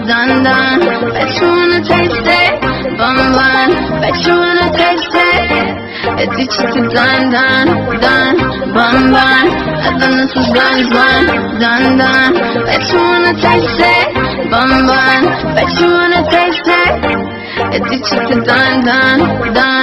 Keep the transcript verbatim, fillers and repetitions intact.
dun dun. Bet you wanna taste it, bun bun. Bet you wanna taste it. Het is te dun dun dun, bun bun. I done this was done dun dun dun. Bet you wanna taste it, bun bun. Bet you wanna taste it. Het is te dun dun dun.